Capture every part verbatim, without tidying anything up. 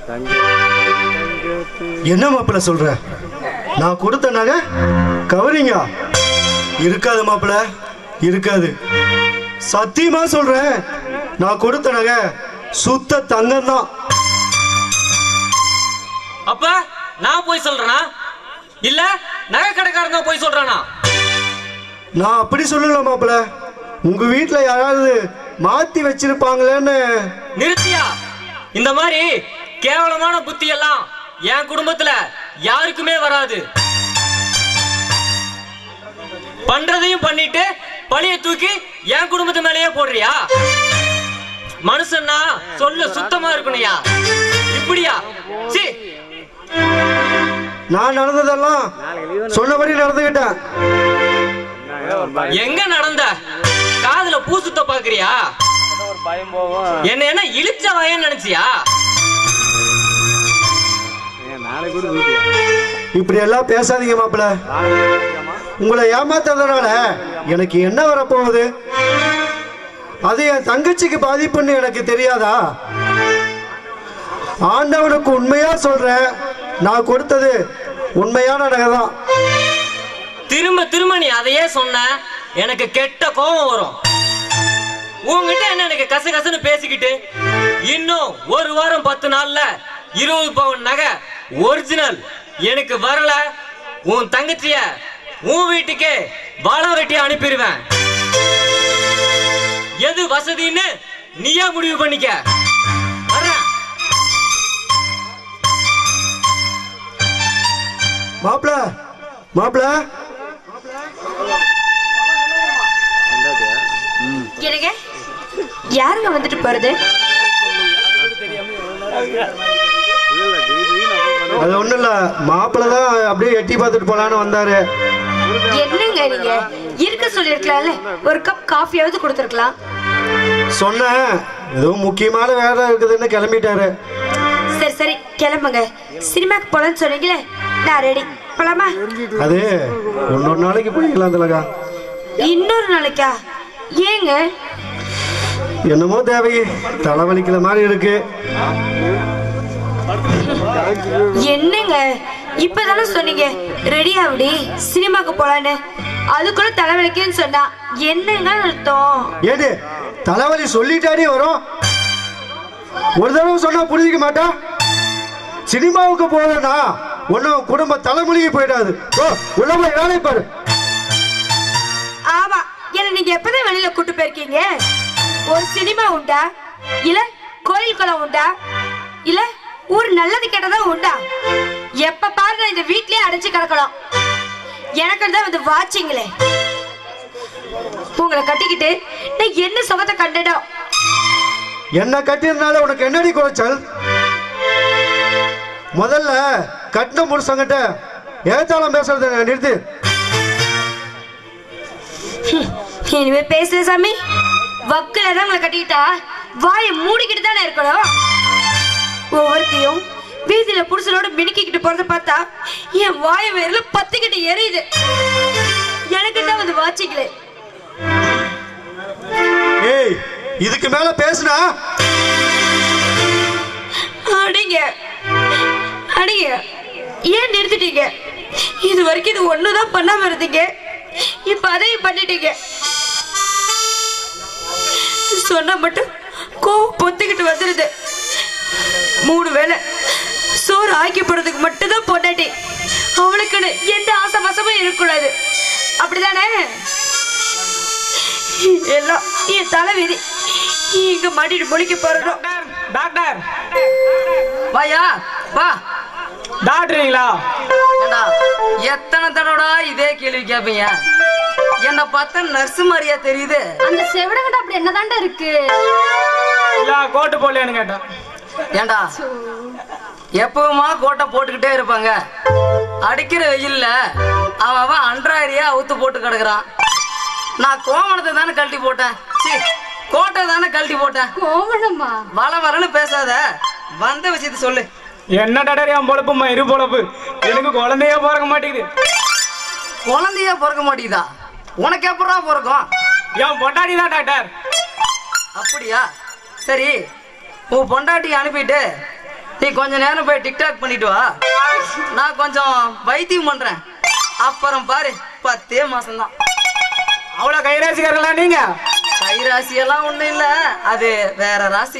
என்ன மாப்பிள்ள சொல்ற? நான் கொடுத்த நகை கவரிங்க இருக்காது மாப்பிள்ள, இருக்காது. சத்தியமா சொல்றேன், நான் கொடுத்த நகை சுத்த தங்கம் தான். அப்ப நான் போய் சொல்றேனா இல்ல நகை கடைக்காரங்க போய் சொல்றானா? நான் அப்படி சொல்லல மாப்பிள்ள, உங்க வீட்டுல யாராவது மாத்தி வச்சிருப்பாங்களேன்னு. நிறுத்தியா? இந்த மாதிரி கேவலமான புத்தி எல்லாம் என் குடும்பத்துல யாருக்குமே வராது. பண்றதையும் பண்ணிட்டு பழிய தூக்கி என் குடும்பத்து மேலேயே போடுறியா? மனுஷன்னா சொல்ல சுத்தமா இருக்கணும்யா. இப்படியா? சி, நான் நடந்ததெல்லாம் சொன்னபடி நடந்துகிட்டேன். எங்க நடந்த? காதுல பூ சுத்த பாக்குறியா? என்ன என்ன இழிச்ச வயன் நினைச்சியா? இப்படி எல்லாம் பேசாதீங்க மாப்பிள்ள. உங்களை ஏமாத்ததுனால எனக்கு என்ன வரப்போகுது? அது என் தங்கச்சிக்கு பாதிப்புன்னு எனக்கு தெரியாதா? ஆண்டவனுக்கு உண்மையா சொல்றேன், நான் கொடுத்தது உண்மையான நகைதான். திரும்ப திரும்ப நீ அதையே சொன்ன எனக்கு கெட்ட கோபம் வரும். உங்ககிட்ட என்ன எனக்கு கச கசன்னு பேசிக்கிட்டு இன்னும் ஒரு வாரம் பத்து நாள்ல இருபது பவுன் நகை ஒரிஜினல் எனக்கு வரல, உன் தங்கச்சிய உன் வீட்டுக்கு வாழா வெட்டி அனுப்பிடுவேன். எது வசதின்னு நீயா முடிவு பண்ணிக்க. மாப்பிள மாப்பிள எனக்கு யாருங்க வந்துட்டு போறது? அது ஒண்ணும் இல்ல, மாப்பிள்ள தான் அப்படியே எட்டி பார்த்துட்டு போலான்னு வந்தாரு. என்னங்க நீங்க இருக்க சொல்லிருக்கலாம்ல, ஒரு கப் காஃபியாவது கொடுத்துருக்கலாம். சொன்னேன், ஏதோ முக்கியமான வேலை இருக்குதுன்னு கிளம்பிட்டாரு. சரி சரி கிளம்புங்க. சினிமாக்கு போலன்னு சொன்னீங்களே, நான் ரெடி. போலாமா? அது இன்னொரு நாளைக்கு போய்க்கலாம். திலகா, இன்னொரு நாளைக்கா? ஏங்க? என்னமோ தேவை, தலைவலிக்கிற மாதிரி இருக்கு. என்னங்க இப்பதானே சொன்னீங்க ரெடி ஆகுடி சினிமாக்கு போலான்னு, அதுக்குள்ள தலைவலிக்குன்னு சொன்னா என்னங்க அர்த்தம்? ஏடு தலைவலி சொல்லிட்டாடி வரும். ஒரு தடவை சொன்னா புரிஞ்சிக்க மாட்டா. சினிமாவுக்கு போறேன்னா ஒன்னும் குடும்ப தலைமொழிக்கு போயிடாது. உள்ள போய் வேலை பாரு. ஆமா, என்ன நீங்க எப்பதான் வெளியில கூட்டு போயிருக்கீங்க? ஒரு சினிமா உண்டா, இல்ல கோயில் குளம் உண்டா, இல்ல ஊர் நல்லது கெட்டதா உண்டா? எப்ப பாரு இந்த வீட்லயே அடைச்சு கிடக்கணும். எனக்கு தான் வந்து வாட்சிங்களே. உங்களை கட்டிக்கிட்டு நான் என்ன சுகத்தை கண்டடம்? என்ன கட்டினால உனக்கு என்னடி குறைச்சல்? முதல்ல கட்டின புருஷங்கிட்ட ஏத்தாளம் பேசுறத நிறுத்து. இனிமே பேசுற சாமி, வக்குல தான் உங்களை கட்டிக்கிட்டா வாயை மூடிக்கிட்டு தானே இருக்கணும். ஒவ்வொருத்தையும் வீதியில புருஷனோட மினுக்கிட்டு போறத பார்த்தா என் வாய வேர்ல பத்திக்கிட்டு எரியுது. எனக்கு தான் வந்து வாட்சிக்கல. ஏய், இதுக்கு மேல பேசுனா அடிங்க அடிங்க. ஏன் நிறுத்திட்டீங்க? இது வரைக்கும் இது ஒண்ணுதான் பண்ணாம இருந்தீங்க, இப்ப அதையும் பண்ணிட்டீங்க. சொன்னா மட்டும் கோவம் பொத்துக்கிட்டு வந்துருது. மூணு வேளை சோறு ஆக்கி போடுறதுக்கு மட்டும்தான் பொண்டாட்டி, அவளுக்குன்னு எந்த ஆசை வசமும் இருக்கக்கூடாது. அப்படிதானே? எல்லாம் என் தலைவிதி. இங்க மாட்டிட்டு முழிக்க போறோம். டாக்டர் வாயா வா. டாக்டருங்களா? எத்தனை தடவை இதே கேள்வி கேட்பீங்க? என்ன பார்த்தா நர்ஸ் மாதிரியா தெரியுது? அந்த செவடங்கடா அப்படி என்னதாண்டா இருக்கு? இல்ல கோட்டு போடலையான்னு கேட்டா. ஏண்டா எப்பவுமா கோட்டை போட்டுக்கிட்டே இருப்பாங்க. அடிக்கிற வெயில்ல அவன் அவன் அன்றாயிரியா அவுத்து போட்டு கிடக்குறான். நான் கோமணத்தை தானே கழட்டி போட்டேன். கோட்டை தானே கழட்டி போட்டேன். கோமணமா? வள வரன்னு பேசாத, வந்த விஷயத்த சொல்லு. என்ன டாக்டர், என் பொழப்புமா இரு பொழப்பு. எனக்கு குழந்தையா பிறக்க மாட்டேங்குது. குழந்தையா பிறக்க மாட்டேங்குதா? உனக்கு எப்படா பிறக்கும்? என் பொண்டாட்டி தான் டாக்டர். அப்படியா? சரி, உன் பொண்டாட்டி அனுப்பிட்டு நீ கொஞ்ச நேரம் போய் டிக்டாக் பண்ணிட்டு வா, நான் கொஞ்சம் வைத்தியம் பண்றேன். அப்புறம் பாரு, பத்தே மாசம்தான். அவ்வளவு கைராசிக்காரங்களா நீங்க? கைராசி எல்லாம் ஒண்ணும் இல்ல, அது வேற ராசி.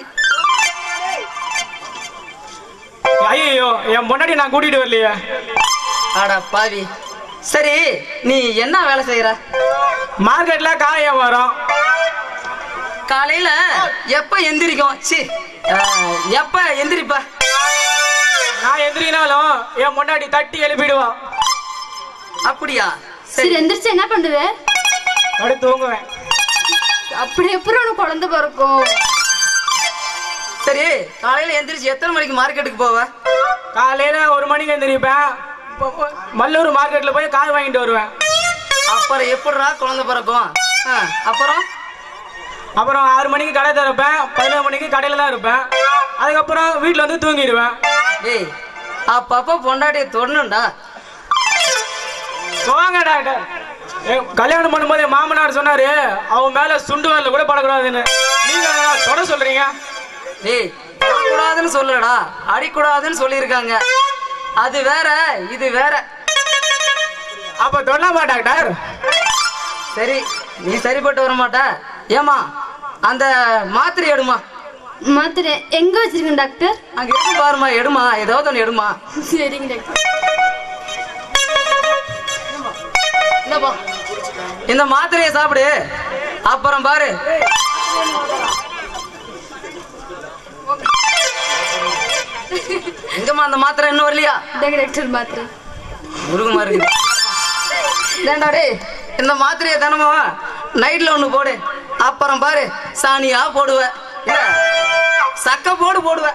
ஐயோ, என் முன்னாடி நான் கூட்டிட்டு வரலையே. ஆடா பாவி. சரி, நீ என்ன வேலை செய்யற? மார்க்கெட்ல காய வரும். காலையில எப்ப எந்திரிக்கும்? சி, எப்ப எந்திரிப்ப? நான் எந்திரினாலும் என் முன்னாடி தட்டி எழுப்பிடுவான். அப்படியா? சரி, எந்திரிச்சு என்ன பண்ணுவ? அப்படி தூங்குவேன். அப்படி எப்படி உனக்கு குழந்தை பிறக்கும்? சரி, காலையில எந்திரிச்சு எத்தனை மணிக்கு மார்க்கெட்டுக்கு போவ? காலையில ஒரு மணிக்கு எந்திரிப்பேன். மல்லூர் மார்க்கெட்ல போய் காய் வாங்கிட்டு வருவேன். அப்புறம் எப்படிடா குழந்தை பிறக்கும்? அப்புறம் அப்புறம் ஆறு மணிக்கு கடை திறப்பேன். பதினோரு மணிக்கு கடையில தான் இருப்பேன். அதுக்கப்புறம் வீட்டுல வந்து தூங்கிடுவேன். ஏய், அப்பப்ப பொண்டாட்டியை தொடணும்டா. போங்க டாக்டர். கல்யாணம் பண்ணும்போது என் மாமனார் சொன்னாரு, அவன் மேல சுண்டு வரல கூட படக்கூடாதுன்னு. நீங்க தொட சொல்றீங்க? ஏய், தொடக்கூடாதுன்னு சொல்லடா, அடிக்கூடாதுன்னு சொல்லியிருக்காங்க. அது வேற, இது வேற. அப்ப தொடலாமா டாக்டர்? சரி, நீ சரிப்பட்டு வர மாட்ட. ஏமா, அந்த மாத்திரை எடுமா. மாத்திரை எங்க வச்சிருக்கேன் டாக்டர்? அங்க இருக்கு பாருமா, எடுமா, ஏதாவது ஒன்று எடுமா. சரிங்க டாக்டர். என்னப்பா, இந்த மாத்திரையை சாப்பிடு. அப்புறம் பாரு, எங்கம்மா அந்த மாத்திரை இன்னும் வரலையா? டாக்டர் மாத்திரை முருகமா இருக்கு. ஏண்டா டேய், இந்த மாத்திரையை தினமும் நைட்ல ஒண்ணு போடு. அப்புறம் பாரு, சாணியா போடுவ, இல்ல சக்க போடு போடுவ.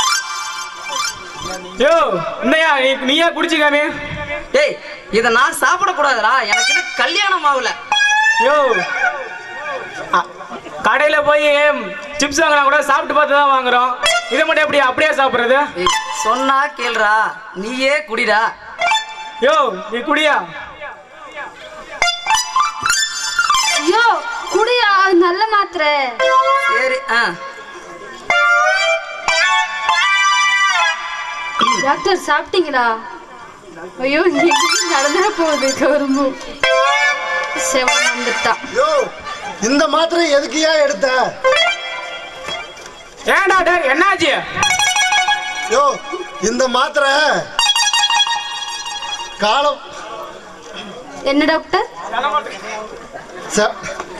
யோ, என்னையா நீயா குடிச்சுக்காமே? டேய், இத நான் சாப்பிடக்கூடாதுடா, எனக்கு இது கல்யாணம் ஆகல. யோ, கடையில போய் சிப்ஸ் வாங்கினா கூட சாப்பிட்டு பார்த்து தான் வாங்குறோம். இதை மட்டும் எப்படி அப்படியே சாப்பிடுறது? சொன்னா கேளுடா, நீயே குடிடா. யோ, நீ குடியா? ஐயோ, குடியா, நல்ல மாத்திரை. சரி. ஆ டாக்டர் சாப்பிட்டீங்களா? ஐயோ, நடந்துட போகுது கரும்பு. செவன் வந்துட்டான். யோ, இந்த மாத்திரை எதுக்கு ஏன் எடுத்த? ஏன் டாக்டர், என்னாச்சு? யோ, இந்த மாத்திரை காலம். என்ன டாக்டர்? ச-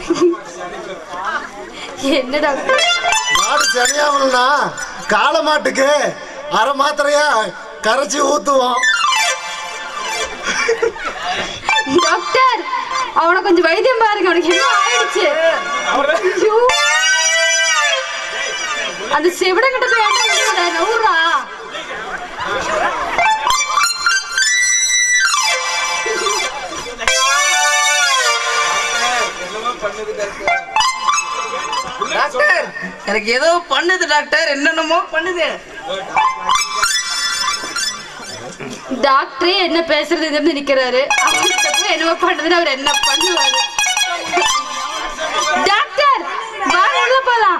என்ன டாக்டர்? மாடு சனியாகணும்னா காளை மாட்டுக்கு அரை மாத்திரையா கரைச்சி ஊத்துவோம். டாக்டர், அவனை கொஞ்சம் வைத்தியம் பாருங்க, அவனுக்கு என்ன ஆயிடுச்சு? ஐயோ, அந்த செவிடங்கிட்ட போய் என்ன நவுறா? டாக்டர், எனக்கு ஏதோ பண்ணுது டாக்டர், என்னென்னமோ பண்ணுது. டாக்டரே என்ன பேசுறது நிக்கிறாரு. அவர்கிட்ட போய் என்னமோ பண்ணுதுன்னு அவர் என்ன பண்ணுவாரு? டாக்டர், வாங்க உள்ள போலாம்.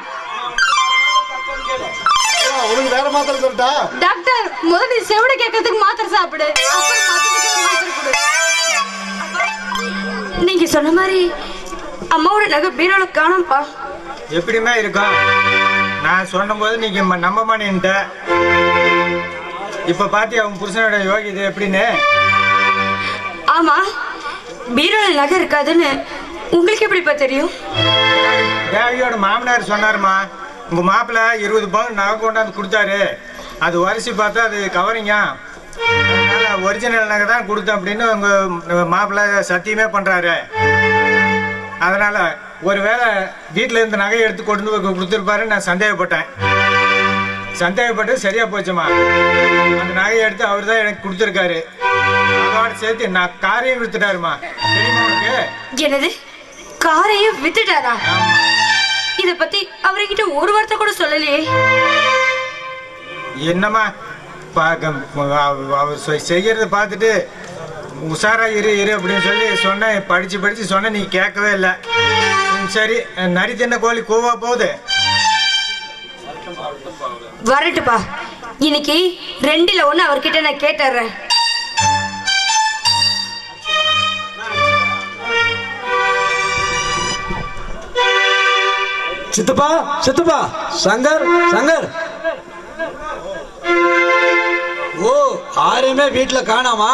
உனக்கு வேற மாத்திரை சொல்லிட்டா? டாக்டர், முதல்ல நீ செவிட கேட்கறதுக்கு மாத்திரை சாப்பிடு, அப்புறம் மத்ததுக்கு மாத்திரை கொடு. நீங்க சொன்ன மாதிரி அம்மாவோட நகை பீரோல காணோம்ப்பா. எப்படிமா இருக்கும்? நான் சொன்ன போது நீங்க நம்ப மாட்டேன்ட்ட. இப்ப பாத்தி அவன் புருஷனோட யோகி இது எப்படின்னு? ஆமா, பீரோல நகை இருக்காதுன்னு உங்களுக்கு எப்படிப்பா தெரியும்? தேவியோட மாமனார் சொன்னாருமா, உங்க மாப்பிள்ள இருபது பவுன் நகை கொண்டாந்து கொடுத்தாரு, அது வரிசை பார்த்தா அது கவரிங்க, அதனால ஒரிஜினல் நகை தான் கொடுத்தேன் அப்படின்னு உங்க மாப்பிள்ள சத்தியமே பண்றாரு. அதனால ஒருவேளை வீட்டுல இருந்து நகையை எடுத்து கொண்டு போய் கொடுத்துருப்பாரு, நான் சந்தேகப்பட்டேன். சந்தேகப்பட்டு சரியா போச்சுமா. அந்த நகையை எடுத்து அவர் தான் எனக்கு கொடுத்துருக்காரு. அதோட சேர்த்து நான் காரையும் வித்துட்டாருமா. தெரியுமா உனக்கு? என்னது, காரையும் வித்துட்டாரா? இத பத்தி அவர்கிட்ட ஒரு வார்த்தை கூட சொல்லலையே. என்னம்மா அவர் செய்யறத பார்த்துட்டு உஷாரா இரு இரு அப்படின்னு சொல்லி சொன்னேன், படிச்சு படிச்சு சொன்ன, நீ கேட்கவே இல்லை. சரி, நரி தின்ன கோழி கூவா போகுது. வரட்டுப்பா, இன்னைக்கு ரெண்டுல ஒண்ணு அவர்கிட்ட நான் கேட்டுறேன். சித்தப்பா சித்தப்பா சங்கர் சங்கர். ஓ யாருமே வீட்டுல காணாமா?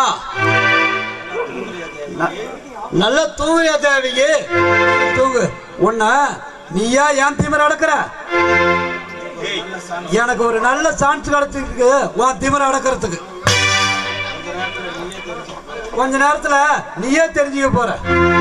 நல்லா தூங்குறியா தேவிக்கு? தூங்கு. உன்ன நீயா ஏன் திமிர அடக்குற? எனக்கு ஒரு நல்ல சான்ஸ் கிடைச்சிருக்கு உன் திமிர அடக்கிறதுக்கு. கொஞ்ச நேரத்துல நீயே தெரிஞ்சுக்க போற.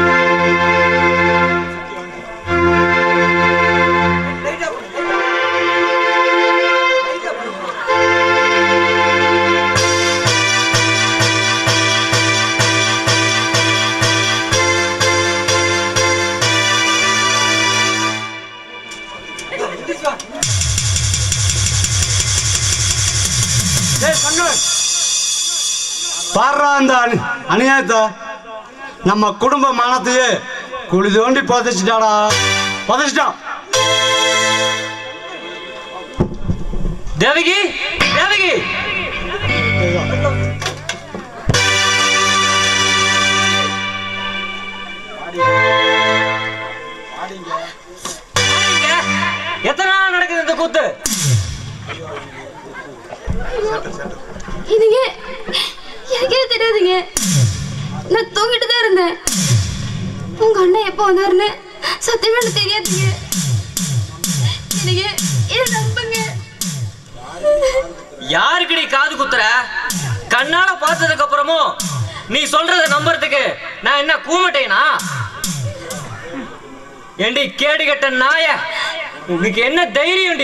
பாடுறா அந்த அநியாயத்தை. நம்ம குடும்ப மானத்தையே குழி தோண்டி புதைச்சிட்டாடா, புதைச்சிட்டான். தேவகி தேவகி எத்தனை நாள் நடக்குது இந்த கூத்து? இதுங்க எனக்கே தெரியாதுங்க. நான் தூங்கிட்டு தான் இருந்தேன். உங்க அண்ணன் எப்போ வந்தாருன்னு சத்தியமா எனக்கு தெரியாதுங்க. எனக்கு இதை நம்புங்க. யாருக்குடி காது குத்துற? கண்ணால பார்த்ததுக்கு அப்புறமும் நீ சொல்றத நம்புறதுக்கு நான் என்ன கூமட்டேனா? ஏண்டி கேடு கட்ட நாய, உனக்கு என்ன தைரியம்?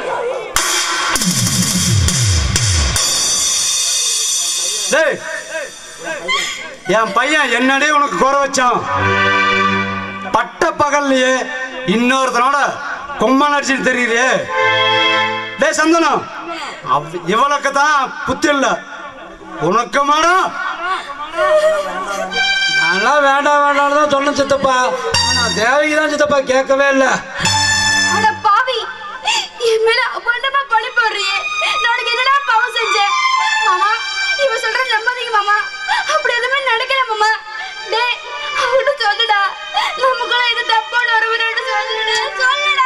என் பையன் என்னடி உனக்கு குறை வச்சான்? பட்ட பகல்லையே இன்னொருத்தனோட கொம்மன் அடிச்சுட்டு தெரியுது. டேய் சந்தனம், இவளுக்கு தான் புத்தி இல்ல, உனக்கு மாடா. நல்லா வேண்டாம் வேண்டாம் தான் சொன்ன சித்தப்பா. நான் தேவகி தான் சித்தப்பா கேட்கவே இல்லை. அட பாவி, என் மேல அபண்டமா பழி போடுறியே. நான் உனக்கு என்னடா பாவம் செஞ்சேன்? மாமா இவ சொல்ற நம்பாதீங்க மாமா. அப்படி எதுவுமே நடக்கல மாமா. டேய் அவட்டு சொல்லுடா, நமக்குள்ள இது தப்பான உறவுன்னு சொல்லுடா, சொல்லுடா.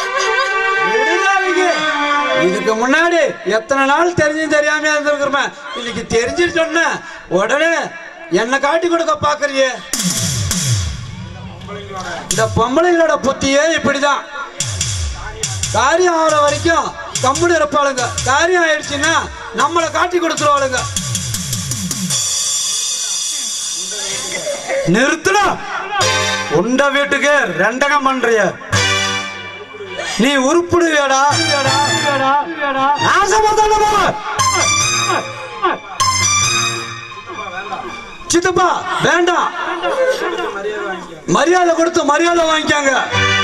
இதுக்கு முன்னாடி எத்தனை நாள் தெரிஞ்சும் தெரியாம இருந்திருக்கிறேன். இன்னைக்கு தெரிஞ்சுட்டு சொன்ன உடனே என்ன காட்டி கொடுக்க பாக்குறியே. இந்த பொம்பளைங்களோட புத்தியே இப்படிதான். காரியம் ஆகிற வரைக்கும் கம்முன்னு இருப்பாளுங்க. காரியம் ஆயிடுச்சுன்னா நம்மளை காட்டி கொடுத்துருவாளுங்க. நிறுத்துடா. உண்ட வீட்டுக்கு ரெண்டகம் பண்றிய நீ உருப்பிடுவியாடா? சித்தப்பா வேண்டாம், மரியாதை கொடுத்து மரியாதை வாங்கிக்காங்க.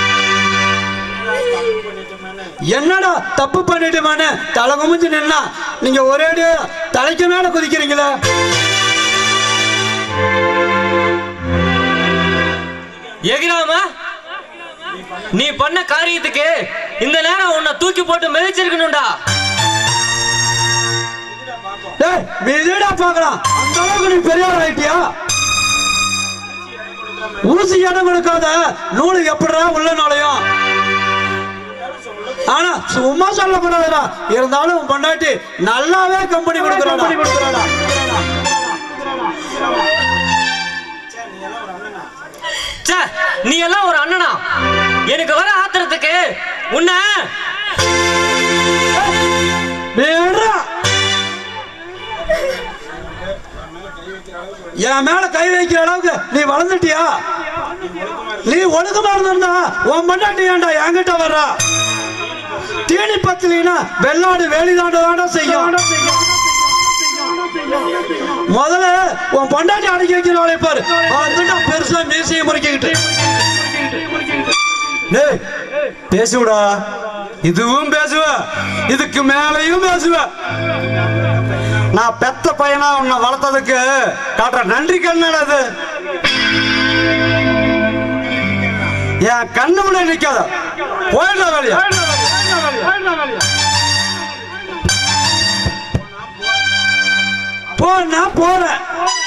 என்னடா தப்பு பண்ணிட்டுமானே தலை குமிஞ்சு நின்னா நீங்க ஒரே தலைக்கு மேல குதிக்கிறீங்களே. எகிராமா, நீ பண்ண காரியத்துக்கு இந்த நேரம் உன்னை தூக்கி போட்டு மிதிச்சிருக்கணும்டா. மிதிடா பாக்கலாம். அந்த அளவுக்கு நீ பெரியார் ஆயிட்டியா? ஊசி இடம் கொடுக்காத நூலு எப்படா உள்ள நுழையும்? ஆனா சும்மா சொல்லக்கூடாதுடா. இருந்தாலும் பொண்டாட்டி நல்லாவே கம்பெனி கொடுக்குறாடா. நீ எல்லாம் ஒரு அண்ணனா? எனக்கு வர ஆத்திரத்துக்கு உன்ன என் மேல கை வைக்கிற அளவுக்கு நீ வளர்ந்துட்டியா? நீ ஒழுக்கமா இருந்தா உன் பொண்டாட்டி ஏன்டா என்கிட்ட வர்றா? தீனி பத்தினா வெள்ளாடு வேலிதாண்ட தாண்டா செய்யும். முதல்ல உன் பொண்டாட்டி அடக்கி வைக்கிறவளை பாரு. பெருசா மீசையை முறைக்கிட்டு பேசுவடா. இதுவும் பேசுவ, இதுக்கு மேலையும் பேசுவ. நான் பெத்த பையனா உன்னை வளர்த்ததுக்கு காட்டுற நன்றி கண்ணால அது. என் கண்ணு முன்னாடி நிக்காத, போயிடா வேலையா. போனா போறேன்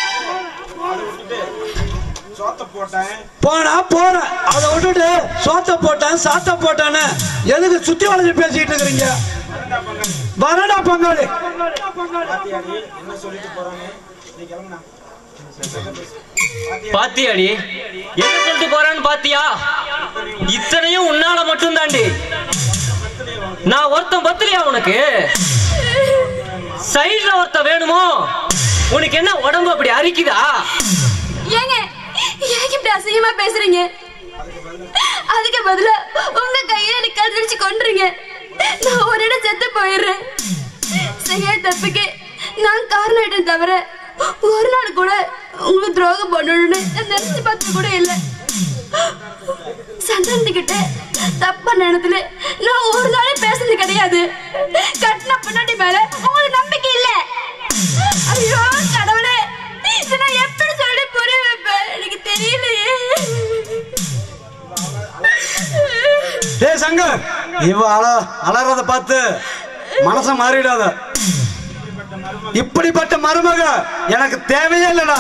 போனா போறேன் அதை விட்டுட்டு சோத்த போட்டேன் சாத்த போட்டானே எதுக்கு சுத்தி வளைஞ்சு பேசிட்டு இருக்கிறீங்க? வரடா பங்காளி. பாத்தியாடி என்ன சொல்லிட்டு போறான்னு பாத்தியா? இத்தனையும் உன்னால மட்டும் தாண்டி. நான் ஒருத்தன் பத்திரியா உனக்கு? சைடுல ஒருத்த வேணுமோ? உனக்கு என்ன உடம்பு அப்படி அரிக்குதா? ஏங்க ஏங்க இப்படி அசிங்கமா பேசுறீங்க? அதுக்கு பதிலா உங்க கையில எனக்கு கடிச்சு கொன்றுங்க. நான் ஒரு இடம் செத்து போயிடுறேன். செய்ய தப்புக்கு நான் காரணம் தவிர ஒரு நாள் கூட உங்களுக்கு துரோகம் பண்ணணும்னு நினைச்சு பார்த்து கூட இல்லை. சந்தனத்துக்கிட்ட தப்பா நேரத்துல நான் ஒரு நாளே பேசுறது கிடையாது. கட்டின பின்னாடி மேல உங்களுக்கு நம்பிக்கை இல்லை. ஐயோ கடவுளே, நான் எப்படி சொல்லி புரிய வைப்பேன் எனக்கு தெரியலையே. டேய் சங்கர், இவ அல அலறத பார்த்து மனச மாறிடாத. இப்படிப்பட்ட மருமக எனக்கு தேவையே இல்லடா.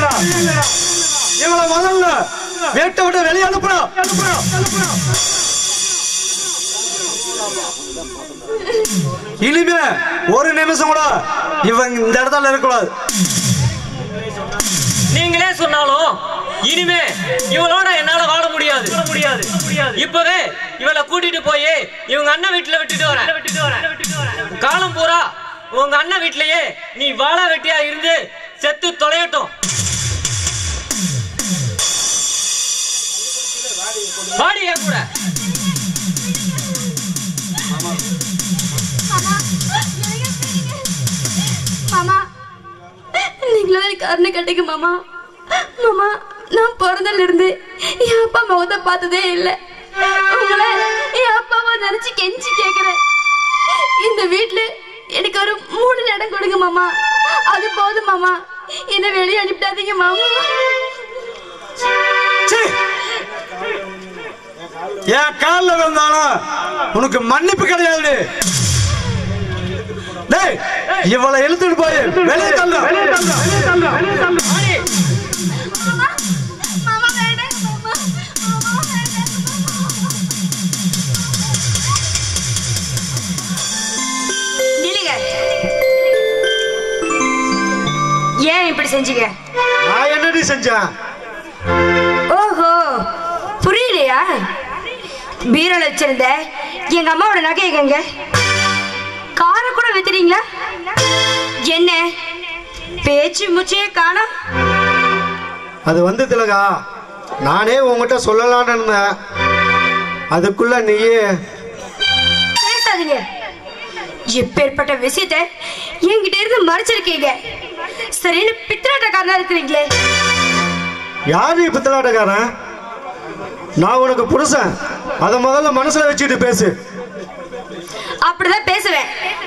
இவளை முதல்ல வீட்டை விட்டு வெளியே அனுப்புறோம். இனிமே ஒரு நிமிஷம் கூட இவன் இந்த இடத்துல இருக்கக்கூடாது. நீங்களே சொன்னாலும் இனிமே இவளோட என்னால வாழ முடியாது முடியாது இப்பவே இவளை கூட்டிட்டு போய் இவங்க அண்ணன் வீட்டுல விட்டுட்டு வரேன். காலம் பூரா உங்க அண்ணன் வீட்லயே நீ வாழ வெட்டியா இருந்து செத்து தொலையட்டும். வாடி என் கூட. மாமா நீங்களே காரணம் கேட்டீங்க மாமா. மாமா நான் பிறந்தல இருந்து என் அப்பா முகத்தை பார்த்ததே இல்லை. உங்களை என் அப்பாவை நினைச்சு கெஞ்சி கேக்குறேன். இந்த வீட்டுல எனக்கு ஒரு மூணு இடம் கொடுங்க மாமா. அது போதும் மாமா. என்ன வெளியே அனுப்பிடாதீங்க மாமா. என் காலில் விழுந்தாலும் உனக்கு மன்னிப்பு கிடையாது. டேய் இவளை இழுத்துட்டு போய் வெளியே தள்ள. ஏன் இப்படி செஞ்சீங்க? நான் என்னடி செஞ்சேன்? ஓஹோ புரியலையா? பீரோல வச்சிருந்த எங்க அம்மாவோட நகை எங்க? காரை கூட வித்துறீங்களா? என்ன பேச்சு முச்சையே காணோம். அது வந்து திலகா, நானே உங்ககிட்ட சொல்லலான்னு இருந்தேன். அதுக்குள்ள நீயே பேசாதீங்க. எப்பேற்பட்ட விஷயத்தை என்கிட்ட இருந்து மறைச்சிருக்கீங்க. சரின்னு பித்தலாட்டக்காரனா இருக்கிறீங்களே. யாரு பித்தலாட்டக்காரன்? நான் உனக்கு புருஷன். அத முதல்ல மனசுல வச்சுட்டு பேசு. அப்படிதான் பேசுவேன்.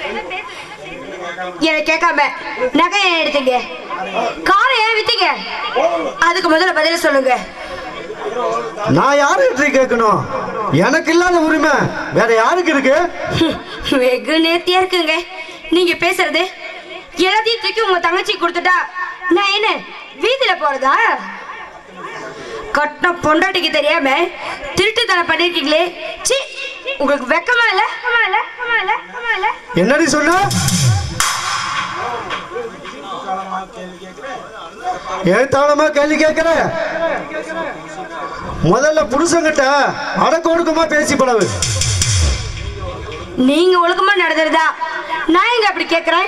என்ன கேட்காம நகை ஏன் எடுத்தீங்க? காரை ஏன் வித்தீங்க? அதுக்கு முதல்ல பதில சொல்லுங்க. நான் யாரு கேட்கணும்? எனக்கு இல்லாத உரிமை வேற யாருக்கு இருக்கு? வெகு நேர்த்தியா இருக்குங்க நீங்க பேசுறது. எல்லாத்தையும் தூக்கி உங்க தங்கச்சி கொடுத்துட்டா நான் என்ன வீதியில போறதா? கட்டின பொண்டாட்டிக்கு தெரியாம திருட்டுத்தனம் பண்ணிருக்கீங்களே. சி, உங்களுக்கு வெக்கமா இல்ல? என்னடி சொன்ன? ஏத்தாளமா கேள்வி கேட்கிற? முதல்ல புருஷங்கிட்ட அடக்க ஒடுக்கமா பேசி பழகு. நீங்க ஒழுக்கமா நடந்துருதா நான் எங்க அப்படி கேக்குறேன்?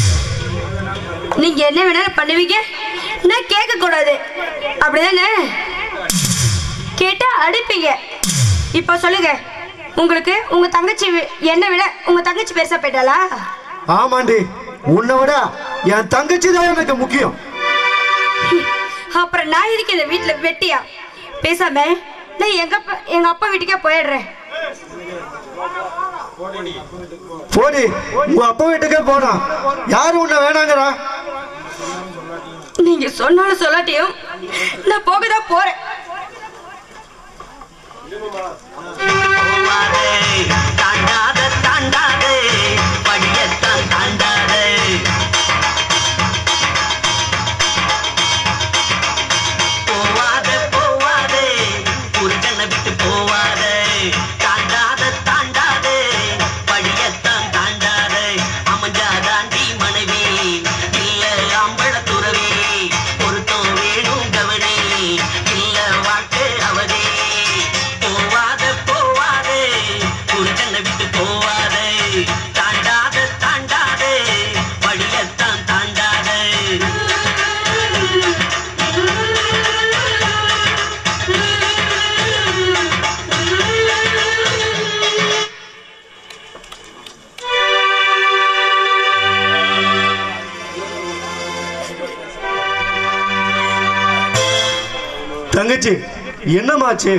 நீங்க என்ன வேணாலும் பண்ணுவீங்க, நான் கேட்க கூடாது அப்படிதானே? கேட்டா அடிப்பீங்க. இப்ப சொல்லுங்க, உங்களுக்கு உங்க தங்கச்சி என்ன விட உங்க தங்கச்சி பெருசா போயிட்டாளா? ஆமாண்டி, உன்னை விட என் தங்கச்சி தான் எனக்கு முக்கியம். அப்புறம் நான் இதுக்கு இந்த வீட்டுல வெட்டியா? பேசாம நான் எங்க அப்பா எங்க அப்பா வீட்டுக்கே போயிடுறேன். போடி, உங்க அப்பா வீட்டுக்கே போனா. யாரு உன்னை வேணாங்கிறா? நீங்க சொன்னாலும் சொல்லாட்டியும் நான் போகதான் போறேன். தாண்டாத தாண்டாத படியத்தான் தாண்டாத தங்கச்சி என்னமாச்சு?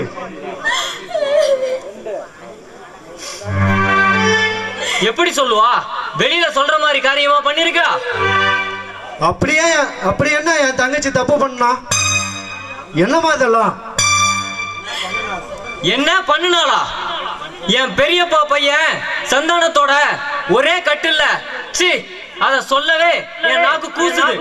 எப்படி சொல்லுவா? வெளியில சொல்ற மாதிரி காரியமா பண்ணிருக்கா? அப்படியே அப்படி என்ன என் தங்கச்சி தப்பு பண்ணா? என்னமா இதெல்லாம்? என்ன பண்ணுனாளா? என் பெரியப்பா பையன் சந்தானத்தோட ஒரே கட்டில்ல. சி, அத சொல்லவே என் நாக்கு கூசுது.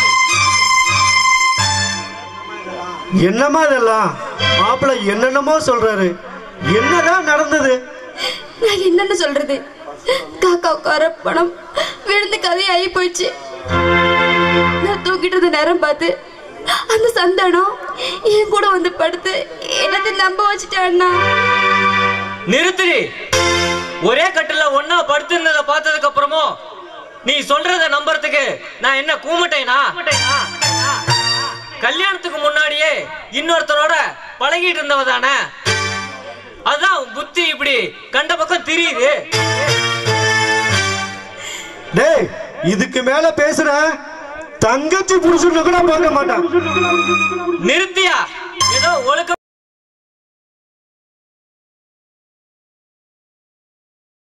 என்னமா இதெல்லாம்? மாப்பிள்ளை என்னென்னமோ சொல்றாரு. என்னதான் நடந்தது? நான் என்னன்னு சொல்றது? காக்கா உட்கார பணம் விழுந்து கதையாகி போயிடுச்சு. நான் தூக்கிட்டு இருந்த நேரம் பார்த்து அந்த சந்தானம் என் கூட வந்து படுத்து என்னத்தை நம்ப வச்சுட்டான்னா. நிறுத்திரி. ஒரே கட்டில ஒன்னா படுத்திருந்ததை பார்த்ததுக்கு அப்புறமும் நீ சொல்றத நம்புறதுக்கு நான் என்ன கூமட்டேனா? கல்யாணத்துக்கு முன்னாடியே இன்னொருத்தரோட பழகிட்டு இருந்தவ தானே. அதான் புத்தி இப்படி கண்ட பக்கம் தெரியுது. டேய், இதுக்கு மேல பேசுற தங்கச்சி புருஷன் கூட பார்க்க மாட்டான். நிறுத்தியா? ஏதோ ஒழுக்க